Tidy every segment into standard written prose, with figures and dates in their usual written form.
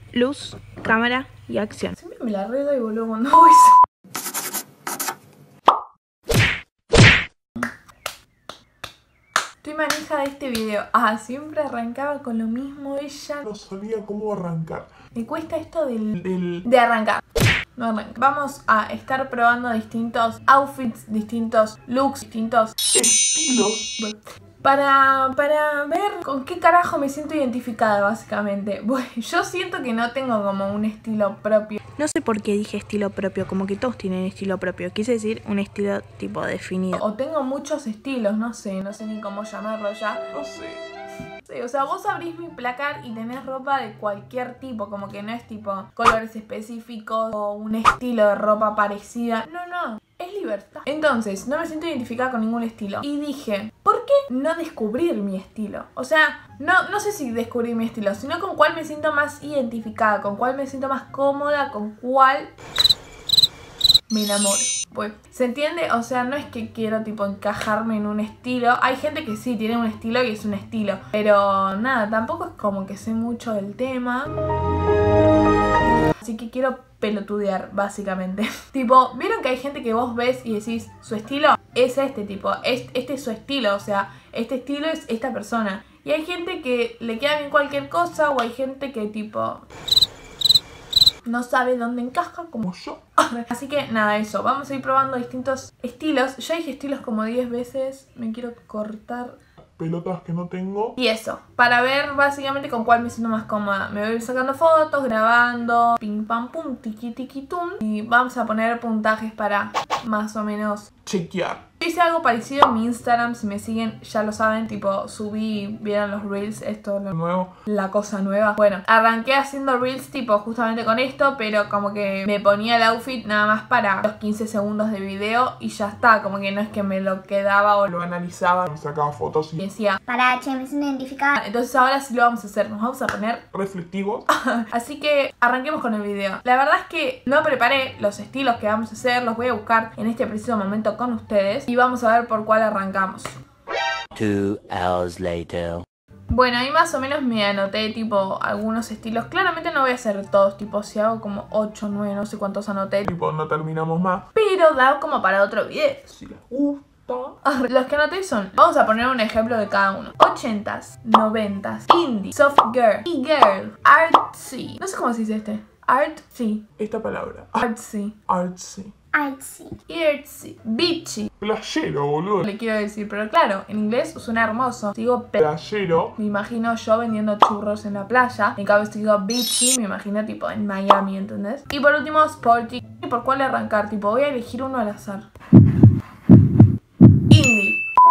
Luz, cámara y acción. Siempre me la redo y boludo cuando hago eso. Estoy manija de este video. Siempre arrancaba con lo mismo. Ella no sabía cómo arrancar. me cuesta esto de arrancar. No arranca. Vamos a estar probando distintos outfits, distintos looks, distintos estilos. Para ver con qué carajo me siento identificada, básicamente. Bueno, yo siento que no tengo como un estilo propio. No sé por qué dije estilo propio, como que todos tienen estilo propio. Quise decir un estilo tipo definido. O tengo muchos estilos, no sé ni cómo llamarlo ya. No sé. Sí, o sea, vos abrís mi placar y tenés ropa de cualquier tipo, como que no es tipo colores específicos o un estilo de ropa parecida. No, es libertad. Entonces, no me siento identificada con ningún estilo. Y dije, ¿por qué no descubrir mi estilo? O sea, no sé si descubrir mi estilo, sino con cuál me siento más identificada, con cuál me siento más cómoda, con cuál me enamoro. Pues, ¿se entiende? O sea, no es que quiero tipo encajarme en un estilo. Hay gente que sí tiene un estilo y es un estilo, pero nada, tampoco es como que sé mucho del tema. Así que quiero pelotudear, básicamente. Tipo, ¿vieron que hay gente que vos ves y decís, su estilo es este tipo? Este es su estilo, o sea, este estilo es esta persona. Y hay gente que le queda bien cualquier cosa, o hay gente que tipo no sabe dónde encaja, como yo. Así que nada, eso. Vamos a ir probando distintos estilos. Ya dije estilos como 10 veces. Me quiero cortar Pelotas que no tengo. y eso, para ver básicamente con cuál me siento más cómoda. Me voy a ir sacando fotos, grabando, pim pam pum, tiki tiki tum. Y vamos a poner puntajes para más o menos Chequear. hice algo parecido en mi Instagram. Si me siguen ya lo saben, tipo subí, vieron los reels, esto lo Nuevo. la cosa nueva. Bueno, arranqué haciendo reels tipo justamente con esto, pero como que me ponía el outfit nada más para los 15 segundos de video y ya está. Como que no es que me lo quedaba o lo analizaba Me sacaba fotos y y decía, Para che, me siento identificada. entonces ahora sí lo vamos a hacer, nos vamos a poner. reflectivos. Así que arranquemos con el video. La verdad es que no preparé los estilos que vamos a hacer, los voy a buscar en este preciso momento con ustedes y vamos a ver por cuál arrancamos. 2 hours later. Bueno, ahí más o menos me anoté tipo algunos estilos. Claramente no voy a hacer todos, tipo si hago como 8, 9, no sé cuántos anoté. Tipo, no terminamos más. Pero da como para otro video. Si les gusta. Los que anoté son, vamos a poner un ejemplo de cada uno. 80s, 90s, indie, soft girl, e-girl, artsy. No sé cómo se dice este. Artsy, Esta palabra. artsy, Artsy. Artsy. artsy, bitchy. Playero, boludo. Le quiero decir, pero claro, en inglés suena hermoso. Si digo Playero. me imagino yo vendiendo churros en la playa. En cambio, si digo bitchy, me imagino tipo en Miami, ¿entendés? Y por último, sporty. ¿Y por cuál arrancar? Tipo, voy a elegir uno al azar. Indie.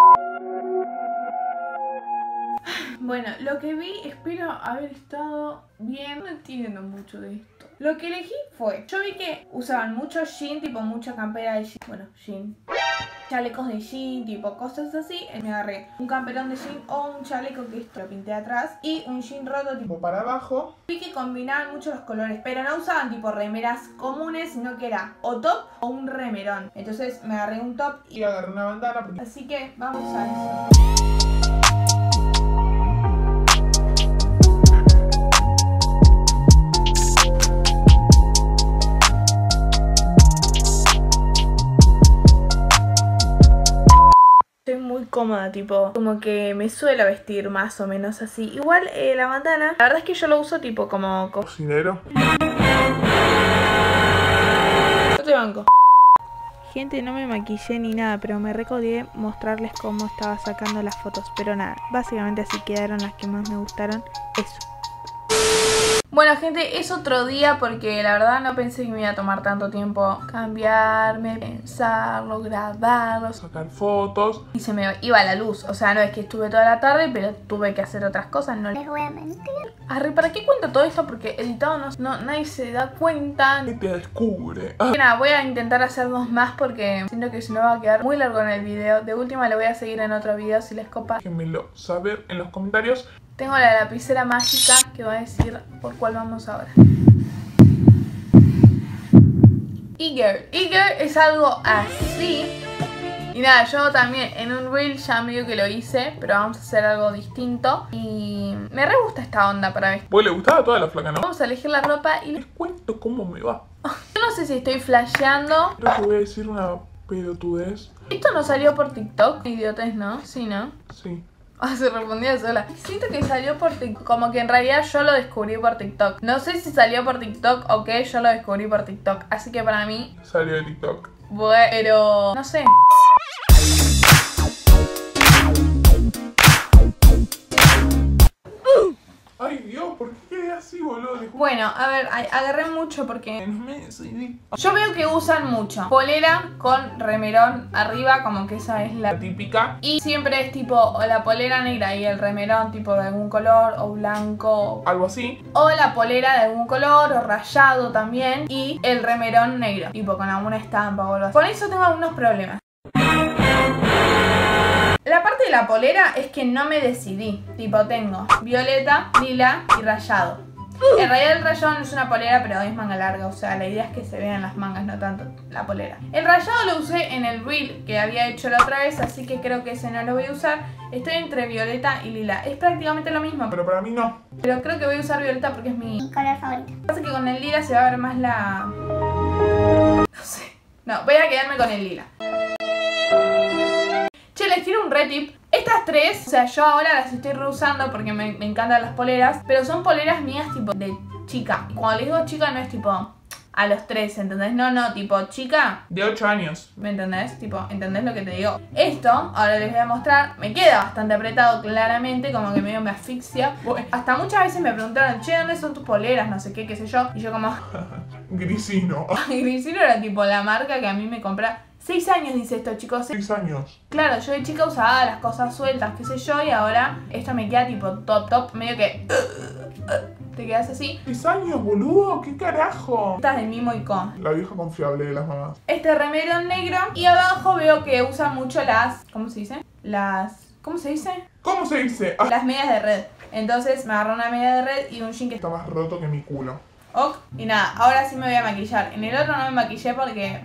Bueno, lo que vi, espero haber estado bien. No entiendo mucho de esto. Lo que elegí fue, yo vi que usaban mucho jean, tipo mucha campera de jean. Bueno, jean. Chalecos de jean, tipo cosas así. Me agarré un camperón de jean o un chaleco que esto lo pinté atrás. Y un jean roto tipo Como para abajo. vi que combinaban mucho los colores, pero no usaban tipo remeras comunes, sino que era o top o un remerón. Entonces me agarré un top Y agarré una bandana. Porque así que vamos a eso. Estoy muy cómoda, tipo, como que me suelo vestir más o menos así. Igual la bandana, la verdad es que yo lo uso tipo como... cocinero. Yo te banco. Gente, no me maquillé ni nada, pero me recordé mostrarles cómo estaba sacando las fotos. Pero nada, básicamente así quedaron las que más me gustaron. Eso. Bueno, gente, es otro día porque la verdad no pensé que me iba a tomar tanto tiempo cambiarme, pensarlo, grabarlo. Sacar fotos. Y se me iba la luz. O sea, no es que estuve toda la tarde, pero tuve que hacer otras cosas. No Les voy a mentir. Arre, ¿para qué cuento todo esto? Porque editado nadie se da cuenta. Y te descubre. Y nada, voy a intentar hacer dos más porque siento que si no va a quedar muy largo en el video. De última le voy a seguir en otro video si les copa. Déjenmelo saber en los comentarios. Tengo la lapicera mágica que va a decir por cuál vamos ahora. E-girl. E-girl es algo así. Y nada, yo también en un reel ya medio que lo hice, pero vamos a hacer algo distinto. Y me re gusta esta onda para vestir. Vos le gustaba a toda la flaca, ¿no? Vamos a elegir la ropa y... Les cuento cómo me va. Yo no sé si estoy flasheando. Creo que voy a decir una pelotudez. Esto no salió por TikTok, idiotes, ¿no? Sí, ¿no? Sí. Ah, se respondía sola. Siento que salió por TikTok. Como que en realidad yo lo descubrí por TikTok. No sé si salió por TikTok o qué, yo lo descubrí por TikTok. Así que para mí, Salió de TikTok. bueno, pero no sé. Ay, Dios, ¿por qué quedé así, boludo? Bueno, a ver, agarré mucho porque No me decidí. yo veo que usan mucho polera con remerón arriba, como que esa es La la... típica. Y siempre es tipo o la polera negra y el remerón tipo de algún color o blanco. Algo así. O la polera de algún color o rayado también. Y el remerón negro, tipo con alguna estampa o algo así. Con eso tengo algunos problemas. La parte de la polera es que no me decidí. Tipo tengo violeta, lila y rayado. En realidad el rayado no es una polera, pero es manga larga. O sea, la idea es que se vean las mangas, no tanto la polera. El rayado lo usé en el reel que había hecho la otra vez, así que creo que ese no lo voy a usar. Estoy entre violeta y lila. Es prácticamente lo mismo, Pero para mí no. pero creo que voy a usar violeta porque es mi color favorito. pasa que con el lila se va a ver más la... No sé. No, voy a quedarme con el lila. Che, les tiro un re tip. Estas tres, o sea, yo ahora las estoy reusando porque me encantan las poleras, pero son poleras mías tipo de chica. Y cuando les digo chica no es tipo a los 3, ¿entendés? No, tipo chica, De 8 años. ¿me entendés? Tipo, ¿entendés lo que te digo? Esto, ahora les voy a mostrar, me queda bastante apretado claramente, como que medio me asfixia. Hasta muchas veces me preguntaron, che, ¿dónde son tus poleras? No sé qué, qué sé yo. Y yo como, Grisino. Grisino era tipo la marca que a mí me compra. 6 años dice esto, chicos. 6 años. Claro, yo de chica usaba las cosas sueltas, qué sé yo, y ahora esto me queda tipo top, medio que... Te quedas así. 6 años, boludo. ¿Qué carajo? Estás de Mimo y con. La vieja confiable de las mamás. Este remero negro. Y abajo veo que usan mucho las... ¿Cómo se dice? ¿Cómo se dice? ¿Cómo se dice? Ah, Las medias de red. Entonces me agarré una media de red y un jean que está más roto que mi culo. ok. Y nada, ahora sí me voy a maquillar. En el otro no me maquillé porque...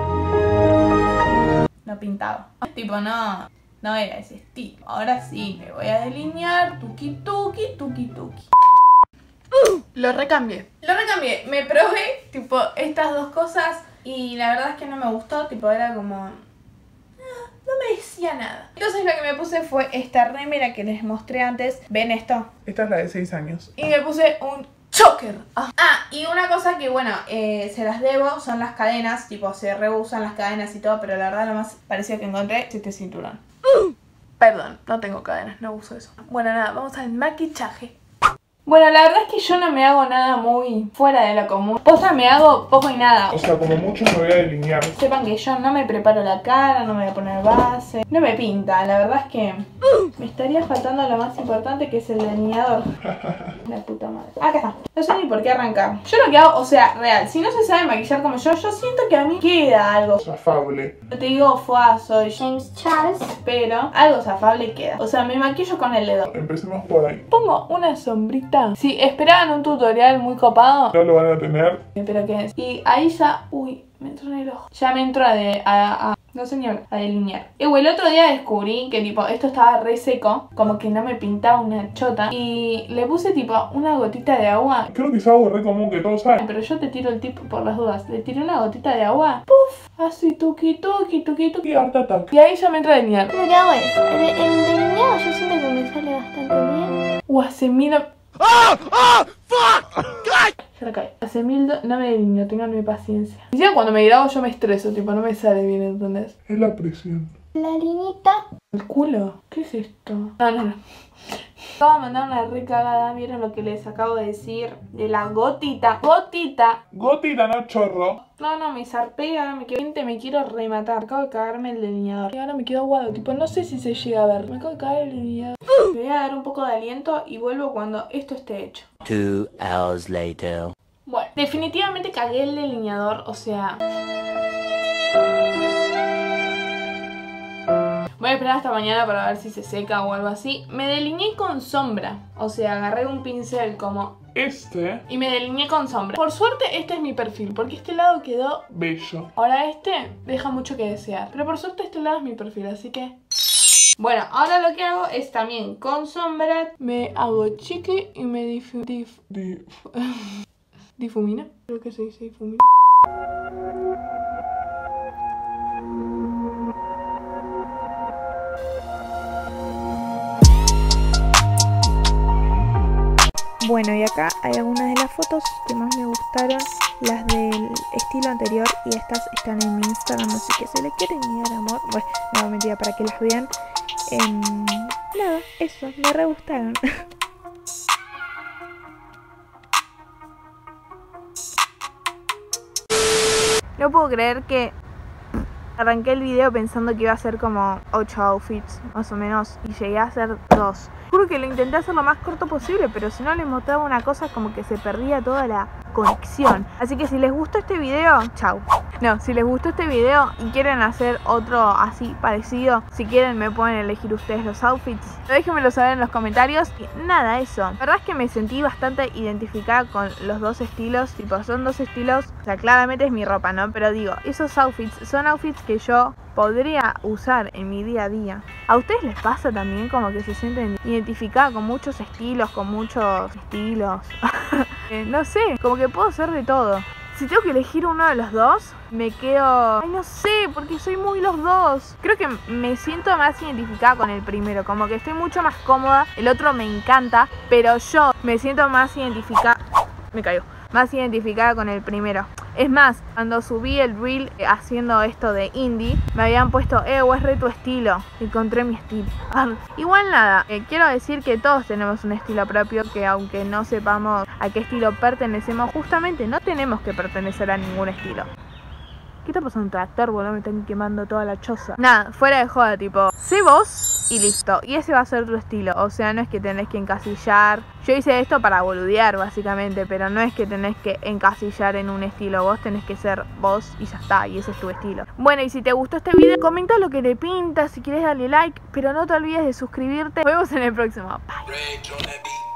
no pintaba. Tipo, no era ese estilo. Ahora sí, me voy a delinear. Tuki, tuki, tuki, tuki. Lo recambié. Me probé, tipo, estas dos cosas. Y la verdad es que no me gustó. Tipo, era como... no me decía nada. Entonces lo que me puse fue esta remera que les mostré antes. ¿Ven esto? Esta es la de 6 años. Y me puse un choker. Y una cosa que, bueno, se las debo son las cadenas. Tipo, se reusan las cadenas y todo, pero la verdad lo más parecido que encontré es este cinturón. Perdón, no tengo cadenas, no uso eso. Bueno, nada, vamos al maquillaje. Bueno, la verdad es que yo no me hago nada muy fuera de lo común. Posta me hago poco y nada. O sea, como mucho me voy a delinear. Sepan que yo no me preparo la cara, no me voy a poner base. No me pinta, la verdad es que me estaría faltando lo más importante, que es el delineador. La puta madre. Acá está. No sé ni por qué arrancar. Yo lo que hago, o sea, real, si no se sabe maquillar como yo siento que a mí queda algo. Zafable. No te digo soy James Charles. pero algo zafable queda. O sea, me maquillo con el dedo. Empecemos por ahí. Pongo una sombrita. Si esperaban un tutorial muy copado, No lo van a tener. pero ¿qué es? Y ahí ya... uy, me entró en el ojo. Ya me entró no sé ni hablar, a delinear. El otro día descubrí que tipo esto estaba re seco, como que no me pintaba una chota. Y le puse tipo una gotita de agua. Creo que es algo re común que todos saben. Pero yo te tiro el tip por las dudas. Le tiré una gotita de agua. ¡Puf! Así tuki tuki tuki tuki. Y harta ataque. Y ahí ya me entra a delinear. Lo que hago es, el delineado yo siento que me sale bastante bien. Hace mil... Se la cae. Hace no me delineo, tenganme paciencia. Y ya cuando me grabo yo me estreso, tipo no me sale bien, ¿entendés? Es la presión. La linita. ¿El culo? ¿Qué es esto? No. Acabo de mandar una re cagada. ¿Vieron lo que les acabo de decir? De la gotita. ¡Gotita! Gotita, no chorro. No, me zarpé y ahora me quiero rematar. Acabo de cagarme el delineador. Y ahora me quedo aguado. Tipo, no sé si se llega a ver. Me acabo de cagar el delineador. Me voy a dar un poco de aliento y vuelvo cuando esto esté hecho. 2 hours later. Bueno, definitivamente cagué el delineador. O sea... voy a esperar hasta mañana para ver si se seca o algo así. Me delineé con sombra. O sea, agarré un pincel como este y me delineé con sombra. Por suerte este es mi perfil, porque este lado quedó... bello. Ahora este deja mucho que desear, pero por suerte este lado es mi perfil, así que... Bueno, ahora lo que hago es también con sombra me hago chiqui y me difumina. Creo que se dice difumina. Bueno, y acá hay algunas de las fotos que más me gustaron, las del estilo anterior, y estas están en mi Instagram, así que si le quieren dar amor, bueno, no, mentira, para que las vean. Nada, eso, me re gustaron. No puedo creer que arranqué el video pensando que iba a ser como 8 outfits, más o menos, y llegué a hacer 2. Juro que lo intenté hacer lo más corto posible, pero si no les mostraba una cosa como que se perdía toda la conexión. Así que si les gustó este video, chau. No, si les gustó este video y quieren hacer otro así parecido, si quieren me pueden elegir ustedes los outfits, déjenmelo saber en los comentarios. Y nada, eso. La verdad es que me sentí bastante identificada con los dos estilos. Tipo, son dos estilos, o sea, claramente es mi ropa, ¿no? Pero digo, esos outfits son outfits que yo podría usar en mi día a día. ¿A ustedes les pasa también como que se sienten identificadas con muchos estilos, no sé, como que puedo hacer de todo? Si tengo que elegir uno de los dos, me quedo... Ay, no sé, porque soy muy los dos. Creo que me siento más identificada con el primero, como que estoy mucho más cómoda. El otro me encanta, pero yo me siento más identificada... Me cayó. Más identificada con el primero. Es más, cuando subí el reel haciendo esto de indie, me habían puesto, es re tu estilo. Encontré mi estilo. Igual nada, quiero decir que todos tenemos un estilo propio, que aunque no sepamos a qué estilo pertenecemos, justamente no tenemos que pertenecer a ningún estilo. ¿Qué está pasando un tractor, boludo? Me están quemando toda la choza. Nada, fuera de joda, tipo, sé vos y listo. Y ese va a ser tu estilo. O sea, no es que tenés que encasillar. Yo hice esto para boludear, básicamente, pero no es que tenés que encasillar en un estilo. Vos tenés que ser vos y ya está. Y ese es tu estilo. Bueno, y si te gustó este video, comenta lo que te pinta. Si quieres, dale like. Pero no te olvides de suscribirte. Nos vemos en el próximo. Bye.